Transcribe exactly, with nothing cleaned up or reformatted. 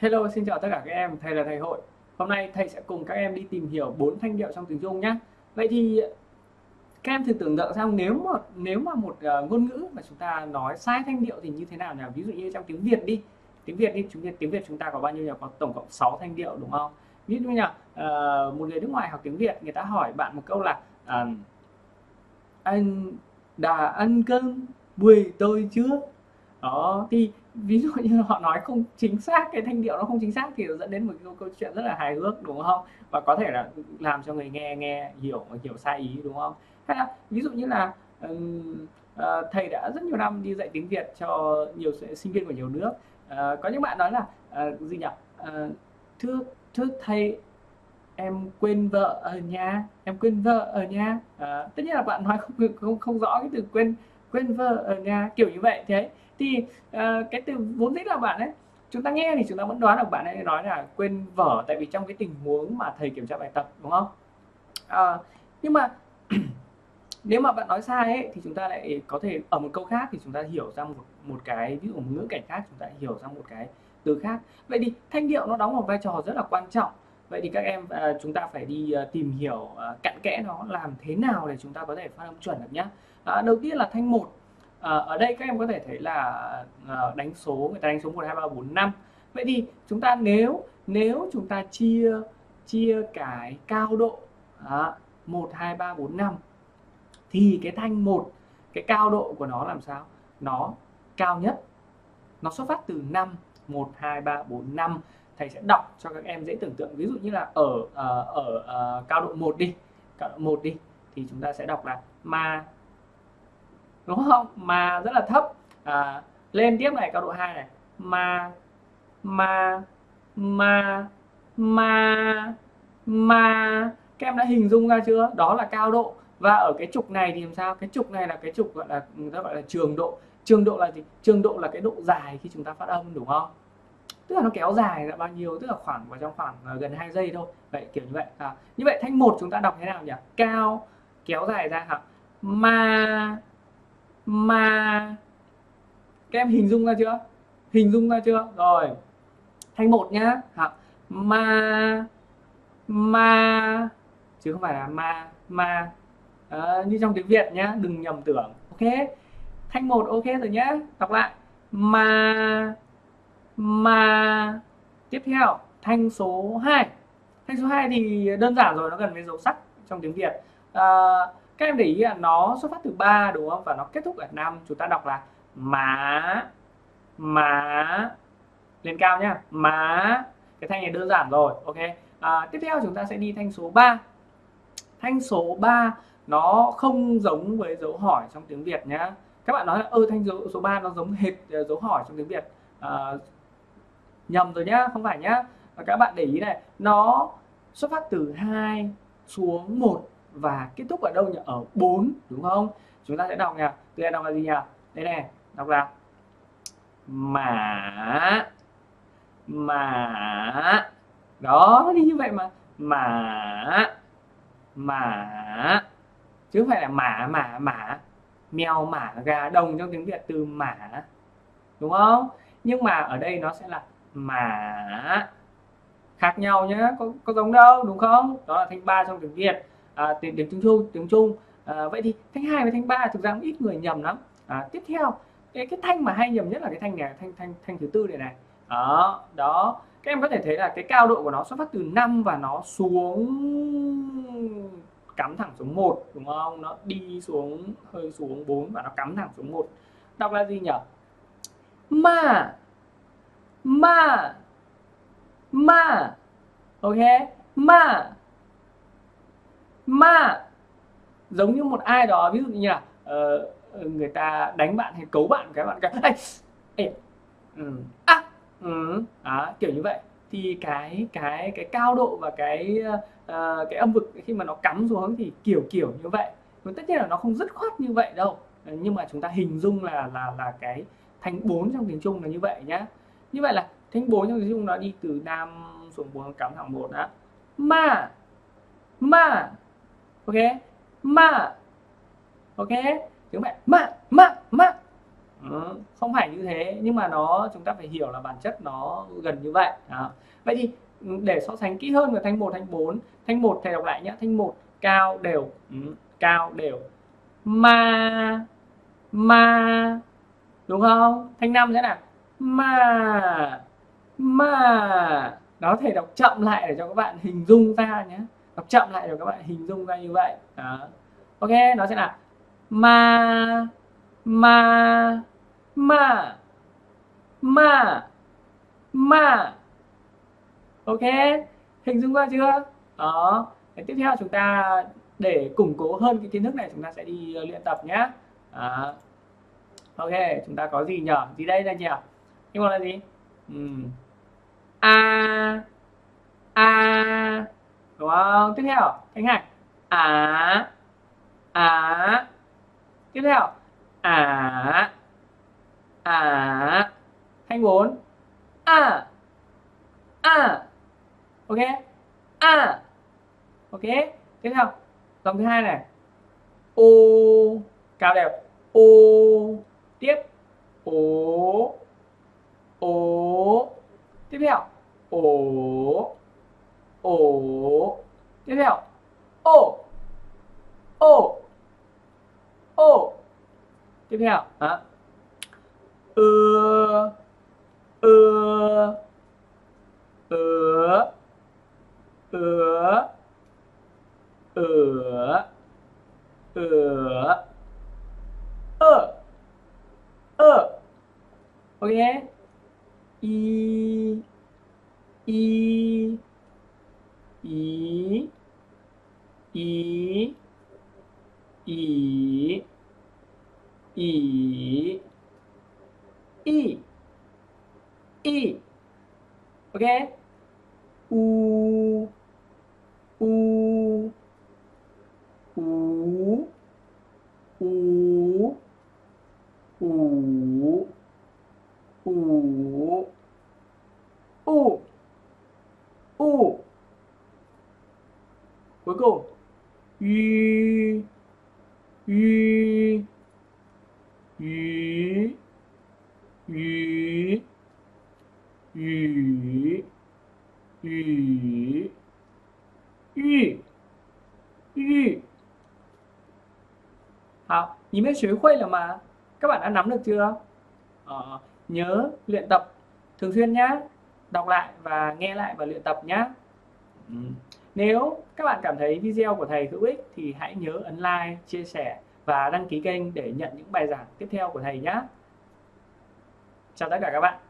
Hello, xin chào tất cả các em, thầy là thầy Hội. Hôm nay thầy sẽ cùng các em đi tìm hiểu bốn thanh điệu trong tiếng Trung nhé. Vậy thì các em thử tưởng tượng xem nếu mà nếu mà một uh, ngôn ngữ mà chúng ta nói sai thanh điệu thì như thế nào nhỉ? Ví dụ như trong tiếng Việt đi, tiếng Việt đi, chúng tiếng Việt chúng ta có bao nhiêu nhỉ? Có tổng cộng sáu thanh điệu đúng không? Ví dụ như là uh, một người nước ngoài học tiếng Việt, người ta hỏi bạn một câu là uh, anh đã ăn cơm buổi tối chưa? Đó, thì ví dụ như họ nói không chính xác, cái thanh điệu nó không chính xác thì nó dẫn đến một câu, câu chuyện rất là hài hước đúng không? Và có thể là làm cho người nghe nghe hiểu hiểu sai ý đúng không? Hay là ví dụ như là ừm, ờ, thầy đã rất nhiều năm đi dạy tiếng Việt cho nhiều sinh viên của nhiều nước. Ờ, có những bạn nói là ờ, gì nhỉ? Ờ, thưa thưa thầy, em quên vợ ở nhà, em quên vợ ở nhà. À, tất nhiên là bạn nói không không không rõ cái từ quên quên vợ ở nhà kiểu như vậy thế thì à, cái từ vốn dĩ là bạn ấy, chúng ta nghe thì chúng ta vẫn đoán được bạn ấy nói là quên vở tại vì trong cái tình huống mà thầy kiểm tra bài tập đúng không? À, nhưng mà nếu mà bạn nói sai ấy, thì chúng ta lại có thể ở một câu khác thì chúng ta hiểu ra một một cái, ví dụ một ngữ cảnh khác chúng ta hiểu ra một cái từ khác. Vậy thì thanh điệu nó đóng một vai trò rất là quan trọng. Vậy thì các em à, chúng ta phải đi à, tìm hiểu à, cặn kẽ nó làm thế nào để chúng ta có thể phát âm chuẩn được nhé. À, đầu tiên là thanh một. À, ở đây các em có thể thấy là à, đánh số, người ta đánh số một hai ba bốn năm. Vậy thì chúng ta nếu nếu chúng ta chia chia cái cao độ đó, một hai ba bốn năm thì cái thanh một, cái cao độ của nó làm sao? Nó cao nhất. Nó xuất phát từ năm, một hai ba bốn năm. Thầy sẽ đọc cho các em dễ tưởng tượng. Ví dụ như là ở ở, ở, ở cao độ một đi, cao độ một đi thì chúng ta sẽ đọc là ma. Đúng không? Ma rất là thấp. À, lên tiếp này, cao độ hai này. Ma ma ma ma ma. Các em đã hình dung ra chưa? Đó là cao độ. Và ở cái trục này thì làm sao? Cái trục này là cái trục gọi là người ta gọi là trường độ. Trường độ là gì? Trường độ là cái độ dài khi chúng ta phát âm đúng không? Tức là nó kéo dài là bao nhiêu? Tức là khoảng vào trong khoảng gần hai giây thôi. Vậy kiểu như vậy. À, như vậy thanh một chúng ta đọc thế nào nhỉ? Cao kéo dài ra hả? Ma ma. Các em hình dung ra chưa? Hình dung ra chưa? Rồi. Thanh một nhá. Hả? Ma ma chứ không phải là ma ma. À, như trong tiếng Việt nhá, đừng nhầm tưởng. Ok. Thanh một ok rồi nhá. Đọc lại. Ma ma. Tiếp theo, thanh số hai. Thanh số hai thì đơn giản rồi, nó gần với dấu sắc trong tiếng Việt. À, các em để ý là nó xuất phát từ ba đúng không? Và nó kết thúc ở năm. Chúng ta đọc là má má. Lên cao nhá. Má. Cái thanh này đơn giản rồi. Ok. À, tiếp theo chúng ta sẽ đi thanh số ba. Thanh số ba nó không giống với dấu hỏi trong tiếng Việt nhá. Các bạn nói là ơ thanh dấu số ba nó giống hệt dấu hỏi trong tiếng Việt. À, nhầm rồi nhá, không phải nhá. Và các bạn để ý này, nó xuất phát từ hai xuống một và kết thúc ở đâu nhỉ? Ở bốn đúng không? Chúng ta sẽ đọc nhỉ. Từ đây đọc là gì nhỉ? Đây này, đọc là mã mã. Đó, nó đi như vậy mà. Mã mã chứ không phải là mã mã mã. Mèo mã gà đồng trong tiếng Việt từ mã đúng không? Nhưng mà ở đây nó sẽ là mã. Khác nhau nhé, có, có giống đâu đúng không? Đó là thanh ba trong tiếng Việt. À, tiếng tiếng Trung tiếng Trung. À, vậy thì thanh hai và thanh ba thực ra cũng ít người nhầm lắm. À, tiếp theo cái cái thanh mà hay nhầm nhất là cái thanh này, thanh thanh thanh thứ tư này này. Đó, đó. Các em có thể thấy là cái cao độ của nó xuất phát từ năm và nó xuống cắm thẳng xuống một đúng không? Nó đi xuống hơi xuống bốn và nó cắm thẳng xuống một. Đọc là gì nhỉ? Ma ma ma. Ok. Ma ma. Giống như một ai đó, ví dụ như là uh, người ta đánh bạn hay cấu bạn cái bạn cái ê, ê, ừ, à, ừ, đó, kiểu như vậy thì cái cái cái cao độ và cái uh, cái âm vực khi mà nó cắm xuống thì kiểu kiểu như vậy. Tất nhiên là nó không dứt khoát như vậy đâu, nhưng mà chúng ta hình dung là là là cái thanh bốn trong tiếng Trung là như vậy nhá. Như vậy là thanh bốn trong tiếng Trung nó đi từ nam xuống bốn cắm thẳng một đó. Ma ma. Ok. Ma. Ok. Tiếng mẹ ma ma ma. Ừ, không phải như thế, nhưng mà nó chúng ta phải hiểu là bản chất nó gần như vậy. Đó. Vậy thì để so sánh kỹ hơn về thanh một, thanh bốn. Thanh một thầy đọc lại nhé. Thanh một cao đều, ừ, cao đều. Ma, ma, đúng không? Thanh năm thế nào? Ma, ma. Đó, thầy đọc chậm lại để cho các bạn hình dung ra nhé. Đọc chậm lại để các bạn hình dung ra như vậy. Đó. Ok, nó sẽ là ma, ma, ma, ma, ma. Ok, hình dung ra chưa? Đó. Để tiếp theo chúng ta để củng cố hơn cái kiến thức này, chúng ta sẽ đi luyện tập nhé. Đó. Ok, chúng ta có gì nhở? Gì đây là nhỉ? Nhưng mà là gì? Ừm. A, a, đúng không? Tiếp theo, thanh hai. Á, á. Tiếp theo, á, á. Thanh bốn. A, a. Ok, a. Ok, tiếp theo dòng thứ hai này. O, cao đều. O, tiếp. Ố, ố. Tiếp theo, ổ, ổ. Tiếp theo, ô, ô, ô. Tiếp theo, đó. Ưa, ưa, ứa, ứa, ửa, ửa, ơ, ơ. Ok, y, y, ý, ý, ỉ, ỉ, y, y. Ok, u, u, ú, ú, ủ, ủ, u, u. Cuối cùng, y, y, ý, ý, ý, ý, y, y. 好，你们学会了吗? Các bạn đã nắm được chưa? Ờ, nhớ luyện tập thường xuyên nhé. Đọc lại và nghe lại và luyện tập nhé. Ừ. Nếu các bạn cảm thấy video của thầy hữu ích thì hãy nhớ ấn like, chia sẻ và đăng ký kênh để nhận những bài giảng tiếp theo của thầy nhé. Chào tất cả các bạn.